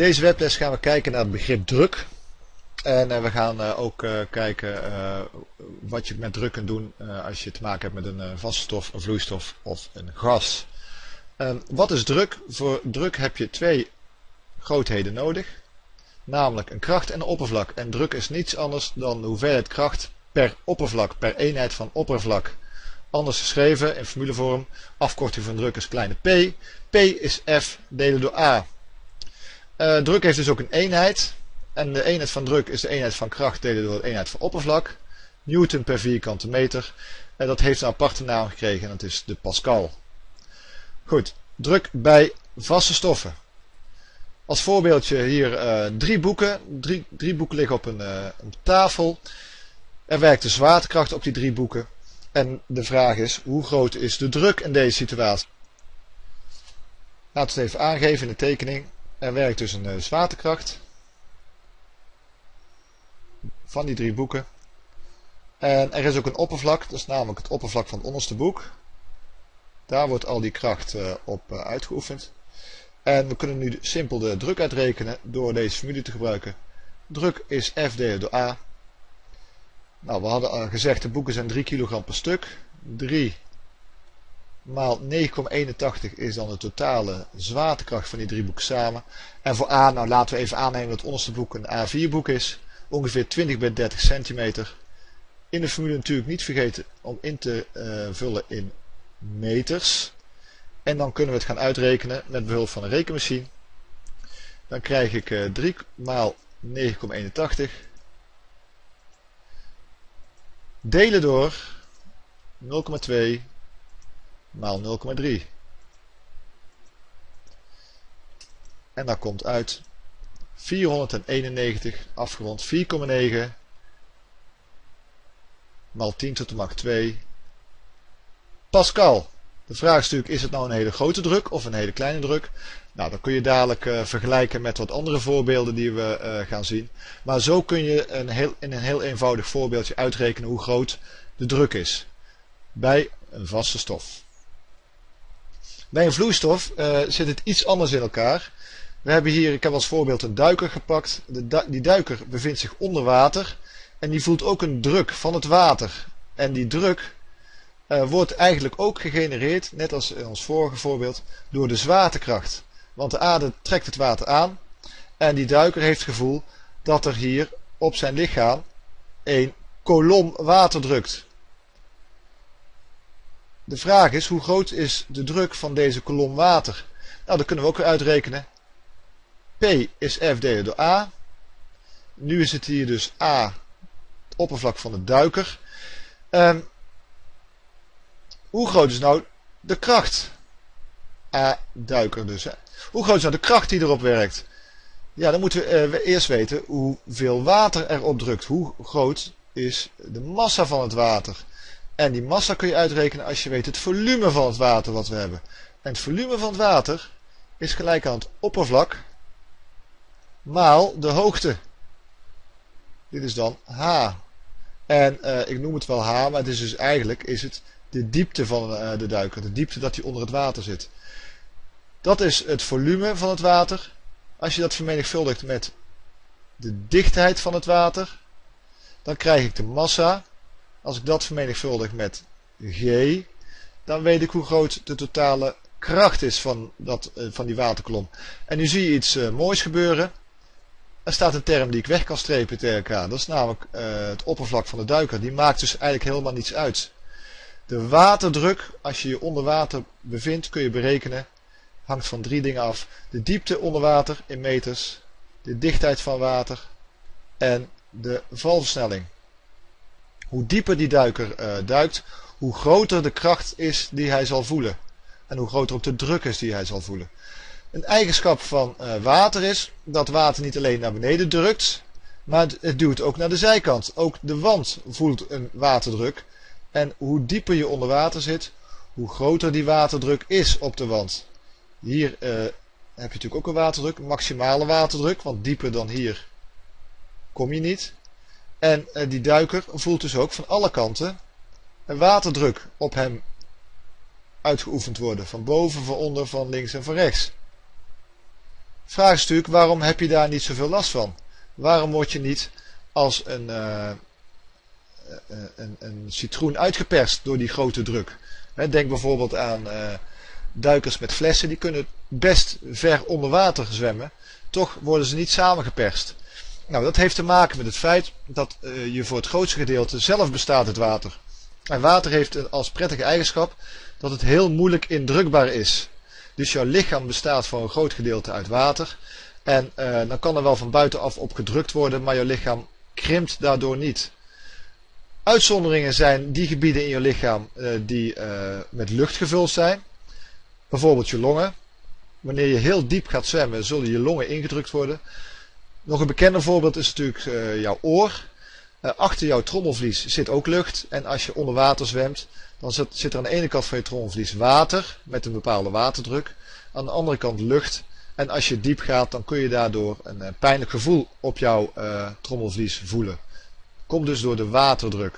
deze webles gaan we kijken naar het begrip druk. En we gaan ook kijken wat je met druk kunt doen als je te maken hebt met een vaste stof, een vloeistof of een gas. Wat is druk? Voor druk heb je twee grootheden nodig. Namelijk een kracht en een oppervlak. En druk is niets anders dan de hoeveelheid kracht per oppervlak, per eenheid van oppervlak. Anders geschreven in formulevorm, afkorting van druk is kleine p. P is F delen door A. Druk heeft dus ook een eenheid. En de eenheid van druk is de eenheid van kracht delen door de eenheid van oppervlak. Newton per vierkante meter. En dat heeft een aparte naam gekregen en dat is de Pascal. Goed, druk bij vaste stoffen. Als voorbeeldje hier drie boeken. Drie boeken liggen op een tafel. Er werkt de zwaartekracht op die drie boeken. En de vraag is, hoe groot is de druk in deze situatie? Laten we het even aangeven in de tekening. Er werkt dus een zwaartekracht van die drie boeken. En er is ook een oppervlak, dat is namelijk het oppervlak van het onderste boek. Daar wordt al die kracht op uitgeoefend. En we kunnen nu simpel de druk uitrekenen door deze formule te gebruiken. Druk is F delen door A. Nou, we hadden al gezegd, de boeken zijn 3 kilogram per stuk. 3 maal 9,81 is dan de totale zwaartekracht van die drie boeken samen. En voor A, nou laten we even aannemen dat het onderste boek een A4 boek is. Ongeveer 20 bij 30 centimeter. In de formule natuurlijk niet vergeten om in te vullen in meters. En dan kunnen we het gaan uitrekenen met behulp van een rekenmachine. Dan krijg ik 3 maal 9,81 delen door 0,2 maal 0,3. En dat komt uit 491 afgerond 4,9 maal 10 tot de macht 2 Pascal. De vraag is natuurlijk, is het nou een hele grote druk of een hele kleine druk? Nou, dat kun je dadelijk vergelijken met wat andere voorbeelden die we gaan zien. Maar zo kun je in een heel eenvoudig voorbeeldje uitrekenen hoe groot de druk is bij een vaste stof. Bij een vloeistof zit het iets anders in elkaar. We hebben hier, ik heb als voorbeeld een duiker gepakt. Die duiker bevindt zich onder water en die voelt ook een druk van het water. En die druk wordt eigenlijk ook gegenereerd, net als in ons vorige voorbeeld, door de zwaartekracht. Want de aarde trekt het water aan en die duiker heeft het gevoel dat er hier op zijn lichaam een kolom water drukt. De vraag is, hoe groot is de druk van deze kolom water? Nou, dat kunnen we ook weer uitrekenen. P is F delen door A. Nu is het hier dus A, het oppervlak van de duiker. Hoe groot is nou de kracht? A, duiker dus. Hè. Hoe groot is nou de kracht die erop werkt? Ja, dan moeten we eerst weten hoeveel water erop drukt. Hoe groot is de massa van het water? En die massa kun je uitrekenen als je weet het volume van het water wat we hebben. En het volume van het water is gelijk aan het oppervlak maal de hoogte. Dit is dan H. En ik noem het wel H, maar het is dus eigenlijk is het de diepte van de duiker. De diepte dat hij onder het water zit. Dat is het volume van het water. Als je dat vermenigvuldigt met de dichtheid van het water, dan krijg ik de massa. Als ik dat vermenigvuldig met G, dan weet ik hoe groot de totale kracht is van die waterkolom. En nu zie je iets moois gebeuren. Er staat een term die ik weg kan strepen tegen elkaar. Dat is namelijk het oppervlak van de duiker. Die maakt dus eigenlijk helemaal niets uit. De waterdruk, als je je onder water bevindt, kun je berekenen. Hangt van 3 dingen af. De diepte onder water in meters, de dichtheid van water en de valversnelling. Hoe dieper die duiker duikt, hoe groter de kracht is die hij zal voelen. En hoe groter ook de druk is die hij zal voelen. Een eigenschap van water is dat water niet alleen naar beneden drukt, maar het duwt ook naar de zijkant. Ook de wand voelt een waterdruk. En hoe dieper je onder water zit, hoe groter die waterdruk is op de wand. Hier heb je natuurlijk ook een waterdruk, maximale waterdruk, want dieper dan hier kom je niet. En die duiker voelt dus ook van alle kanten een waterdruk op hem uitgeoefend worden. Van boven, van onder, van links en van rechts. Vraag is natuurlijk, waarom heb je daar niet zoveel last van? Waarom word je niet als een citroen uitgeperst door die grote druk? Denk bijvoorbeeld aan duikers met flessen, die kunnen best ver onder water zwemmen. Toch worden ze niet samengeperst. Nou, dat heeft te maken met het feit dat je voor het grootste gedeelte zelf bestaat uit water. En water heeft als prettige eigenschap dat het heel moeilijk indrukbaar is. Dus jouw lichaam bestaat voor een groot gedeelte uit water. En dan kan er wel van buitenaf op gedrukt worden, maar jouw lichaam krimpt daardoor niet. Uitzonderingen zijn die gebieden in je lichaam die met lucht gevuld zijn. Bijvoorbeeld je longen. Wanneer je heel diep gaat zwemmen, zullen je longen ingedrukt worden. Nog een bekender voorbeeld is natuurlijk jouw oor. Achter jouw trommelvlies zit ook lucht. En als je onder water zwemt, dan zit er aan de ene kant van je trommelvlies water met een bepaalde waterdruk. Aan de andere kant lucht. En als je diep gaat, dan kun je daardoor een pijnlijk gevoel op jouw trommelvlies voelen. Komt dus door de waterdruk.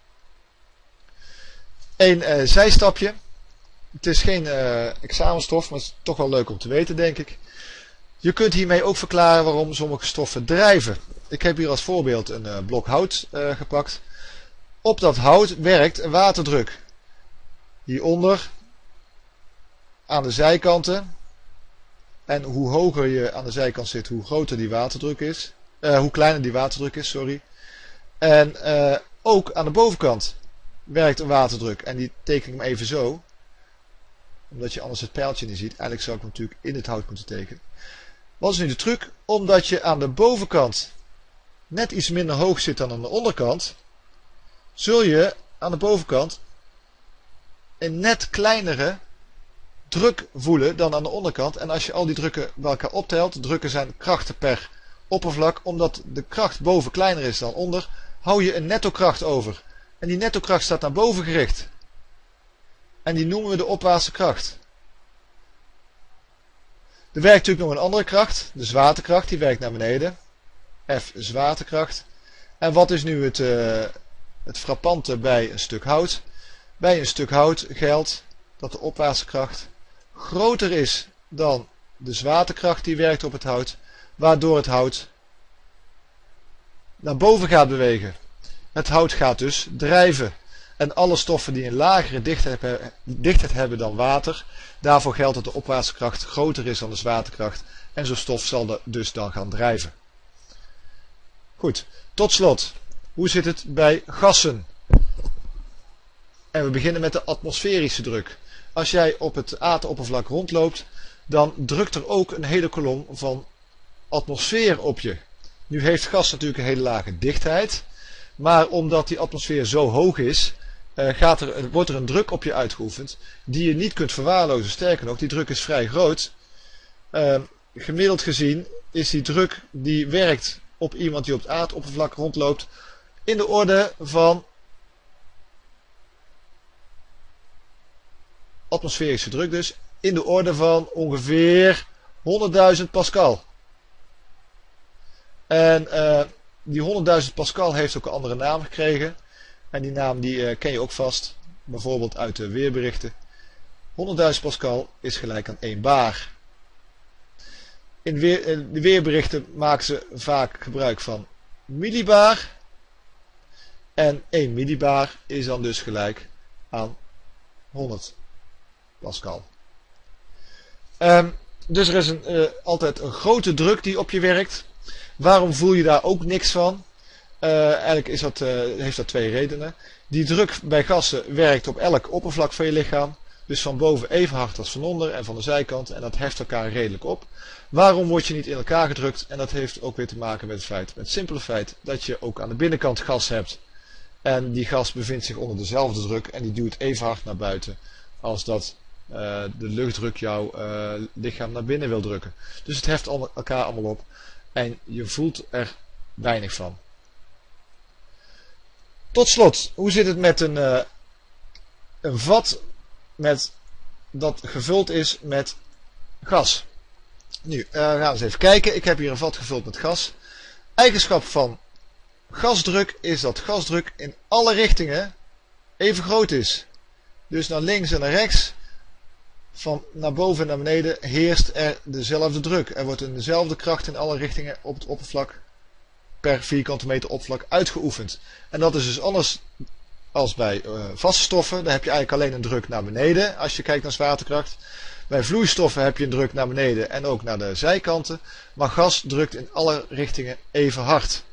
Een zijstapje. Het is geen examenstof, maar het is toch wel leuk om te weten, denk ik. Je kunt hiermee ook verklaren waarom sommige stoffen drijven. Ik heb hier als voorbeeld een blok hout gepakt. Op dat hout werkt een waterdruk. Hieronder, aan de zijkanten. En hoe hoger je aan de zijkant zit, hoe groter die waterdruk is. Hoe kleiner die waterdruk is, sorry. En ook aan de bovenkant werkt een waterdruk. En die teken ik hem even zo. Omdat je anders het pijltje niet ziet. Eigenlijk zou ik hem natuurlijk in het hout moeten tekenen. Wat is nu de truc? Omdat je aan de bovenkant net iets minder hoog zit dan aan de onderkant, zul je aan de bovenkant een net kleinere druk voelen dan aan de onderkant. En als je al die drukken bij elkaar optelt, drukken zijn krachten per oppervlak, omdat de kracht boven kleiner is dan onder, hou je een nettokracht over. En die nettokracht staat naar boven gericht. En die noemen we de opwaartse kracht. Er werkt natuurlijk nog een andere kracht, de zwaartekracht, die werkt naar beneden. F zwaartekracht. En wat is nu het frappante bij een stuk hout? Bij een stuk hout geldt dat de opwaartse kracht groter is dan de zwaartekracht die werkt op het hout, waardoor het hout naar boven gaat bewegen. Het hout gaat dus drijven. En alle stoffen die een lagere dichtheid hebben dan water, daarvoor geldt dat de opwaartse kracht groter is dan de zwaartekracht. En zo'n stof zal dus dan gaan drijven. Goed, tot slot. Hoe zit het bij gassen? En we beginnen met de atmosferische druk. Als jij op het aardoppervlak rondloopt, dan drukt er ook een hele kolom van atmosfeer op je. Nu heeft gas natuurlijk een hele lage dichtheid. Maar omdat die atmosfeer zo hoog is, wordt er een druk op je uitgeoefend die je niet kunt verwaarlozen. Sterker nog, die druk is vrij groot. Gemiddeld gezien is die druk die werkt op iemand die op het aardoppervlak rondloopt in de orde van atmosferische druk, dus in de orde van ongeveer 100.000 pascal. En die 100.000 pascal heeft ook een andere naam gekregen. En die naam die ken je ook vast, bijvoorbeeld uit de weerberichten. 100.000 pascal is gelijk aan 1 bar. In de weerberichten maken ze vaak gebruik van millibar. En 1 millibar is dan dus gelijk aan 100 pascal. Dus er is altijd een grote druk die op je werkt. Waarom voel je daar ook niks van? Eigenlijk heeft dat twee redenen. Die druk bij gassen werkt op elk oppervlak van je lichaam. Dus van boven even hard als van onder en van de zijkant. En dat heft elkaar redelijk op. Waarom word je niet in elkaar gedrukt? En dat heeft ook weer te maken met het simpele feit dat je ook aan de binnenkant gas hebt. En die gas bevindt zich onder dezelfde druk. En die duwt even hard naar buiten als dat de luchtdruk jouw lichaam naar binnen wil drukken. Dus het heft elkaar allemaal op. En je voelt er weinig van. Tot slot, hoe zit het met een vat dat gevuld is met gas? Nu, gaan we eens even kijken. Ik heb hier een vat gevuld met gas. Eigenschap van gasdruk is dat gasdruk in alle richtingen even groot is. Dus naar links en naar rechts van naar boven en naar beneden heerst er dezelfde druk. Er wordt in dezelfde kracht in alle richtingen op het oppervlak per vierkante meter oppervlak uitgeoefend. En dat is dus anders als bij vaste stoffen. Daar heb je eigenlijk alleen een druk naar beneden als je kijkt naar zwaartekracht. Bij vloeistoffen heb je een druk naar beneden en ook naar de zijkanten. Maar gas drukt in alle richtingen even hard.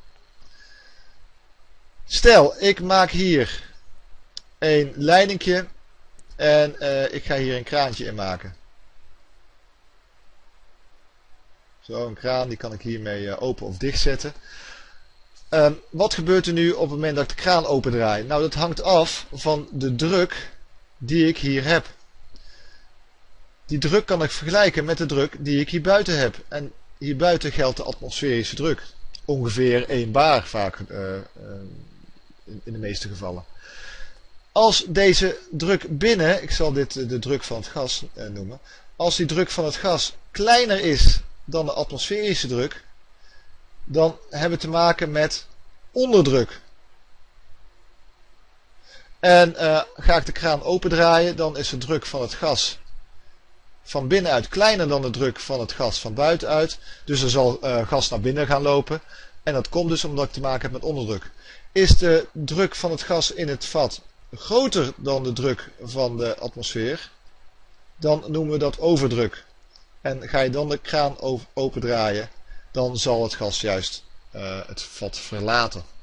Stel, ik maak hier een leidingje en ik ga hier een kraantje in maken. Zo, een kraan, die kan ik hiermee open of dicht zetten. Wat gebeurt er nu op het moment dat ik de kraan opendraai? Nou, dat hangt af van de druk die ik hier heb. Die druk kan ik vergelijken met de druk die ik hier buiten heb. En hier buiten geldt de atmosferische druk. Ongeveer 1 bar vaak in de meeste gevallen. Als deze druk binnen, ik zal dit de druk van het gas noemen. Als die druk van het gas kleiner is dan de atmosferische druk, dan hebben we te maken met onderdruk. En ga ik de kraan opendraaien, dan is de druk van het gas van binnenuit kleiner dan de druk van het gas van buitenuit. Dus er zal gas naar binnen gaan lopen. En dat komt dus omdat ik te maken heb met onderdruk. Is de druk van het gas in het vat groter dan de druk van de atmosfeer, dan noemen we dat overdruk. En ga je dan de kraan opendraaien, dan zal het gas juist het vat verlaten.